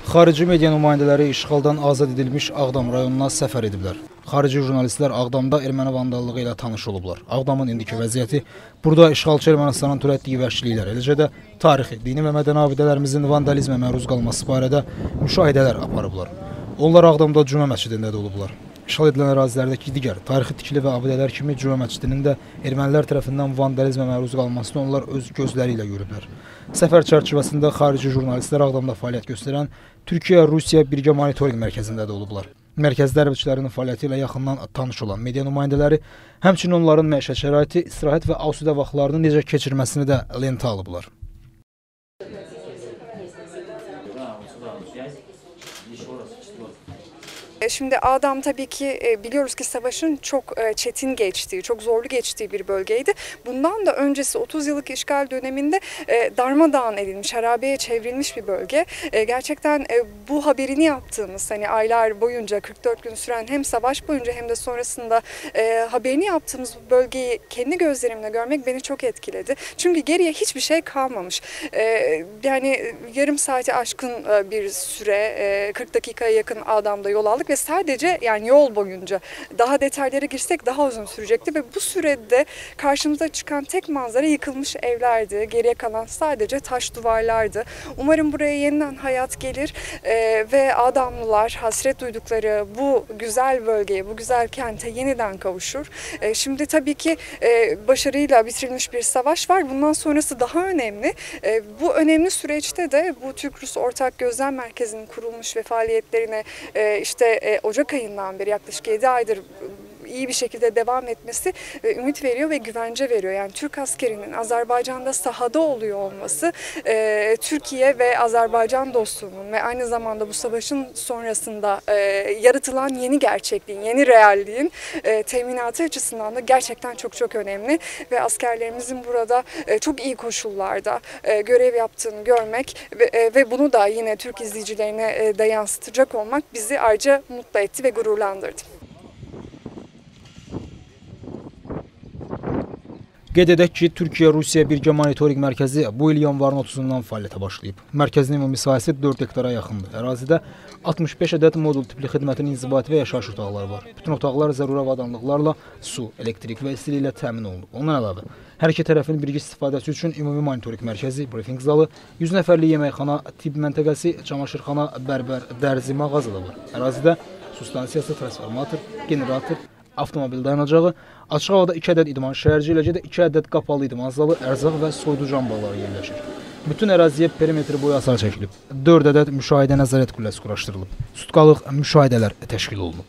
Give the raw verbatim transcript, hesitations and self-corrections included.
Xarici media nümayəndələri işğaldan azad edilmiş Ağdam rayonuna səfər ediblər. Xarici jurnalistlər Ağdamda erməni vandallığı ilə tanış olublar. Ağdamın indiki vəziyyəti, burada işğalçı Ermənistanın törətdiyi vəhşiliklər, eləcə də tarixi, dini və mədəni abidələrimizin vandalizmə məruz qalması barədə müşahidələr aparıblar. Onlar Ağdamda Cümə məscidində də olublar. İşğal edilən ərazilərdəki digər tarixi tikili və abidələr kimi Cümə məscidinin də ermənilər tərəfindən vandalizmə məruz qalmasını onlar öz gözləri ilə görüblər. Səfər çərçivəsində xarici jurnalistlər Ağdamda fəaliyyət göstərən Türkiyə-Rusiya Birgə Monitorinq Mərkəzində də olublar. Mərkəzdə hərbçilərinin fəaliyyəti ilə yaxından tanış olan media nümayəndələri, həmçinin onların məişət şəraiti, istirahət və asudə vaxtlarını necə keçirməsini də lentə alıblar. Şimdi Ağdam tabii ki biliyoruz ki savaşın çok çetin geçtiği, çok zorlu geçtiği bir bölgeydi. Bundan da öncesi otuz yıllık işgal döneminde darmadağın edilmiş, harabeye çevrilmiş bir bölge. Gerçekten bu haberini yaptığımız, hani aylar boyunca kırk dört gün süren hem savaş boyunca hem de sonrasında haberini yaptığımız bu bölgeyi kendi gözlerimle görmek beni çok etkiledi. Çünkü geriye hiçbir şey kalmamış. Yani yarım saati aşkın bir süre, kırk dakikaya yakın Ağdam'da yol aldık ve sadece yani yol boyunca daha detaylara girsek daha uzun sürecekti ve bu sürede karşımıza çıkan tek manzara yıkılmış evlerdi. Geriye kalan sadece taş duvarlardı. Umarım buraya yeniden hayat gelir e, ve Ağdamlılar hasret duydukları bu güzel bölgeye, bu güzel kente yeniden kavuşur. E, şimdi tabii ki e, başarıyla bitirilmiş bir savaş var. Bundan sonrası daha önemli. E, bu önemli süreçte de bu Türk-Rus Ortak Gözlem Merkezi'nin kurulmuş ve faaliyetlerine e, işte Ocak ayından beri yaklaşık yedi aydır iyi bir şekilde devam etmesi ümit veriyor ve güvence veriyor. Yani Türk askerinin Azerbaycan'da sahada oluyor olması Türkiye ve Azerbaycan dostluğunun ve aynı zamanda bu savaşın sonrasında yaratılan yeni gerçekliğin, yeni realliğin teminatı açısından da gerçekten çok çok önemli ve askerlerimizin burada çok iyi koşullarda görev yaptığını görmek ve bunu da yine Türk izleyicilerine de yansıtacak olmak bizi ayrıca mutlu etti ve gururlandırdı. Qeyd edək ki, Türkiyə-Rusiya Birgə Monitorinq Mərkəzi bu il yanvarın otuzundan fəaliyyətə başlayıb. Mərkəzin ümumi sahəsi dörd hektara yaxındır. Ərazidə altmış beş ədəd modul tipli xidmətin inzibati və yaşayış otaqları var. Bütün otaqlar zəruri avadanlıqlarla su, elektrik və istiliklə təmin olunub. Ondan əlavə, hər iki tərəfin birgə istifadəsi üçün ümumi monitorinq mərkəzi, briefing zalı, yüz nəfərlik yeməkxana, tibb məntəqəsi, çamaşırxana, bərbər, dərzi, mağaza da var. Ərazidə su stansiyası, transformator, generator, avtomobil dayanacağı, açıq havada iki ədəd idman şəhərci, eləcə də iki ədəd qapalı idman zalı, ərzaq və soyuducu ambarları yerləşir. Bütün əraziyə perimetri boyu hasar çəkilib. dörd ədəd müşahidə nəzarət qülləsi quraşdırılıb. Sutkalıq müşahidələr təşkil olunub.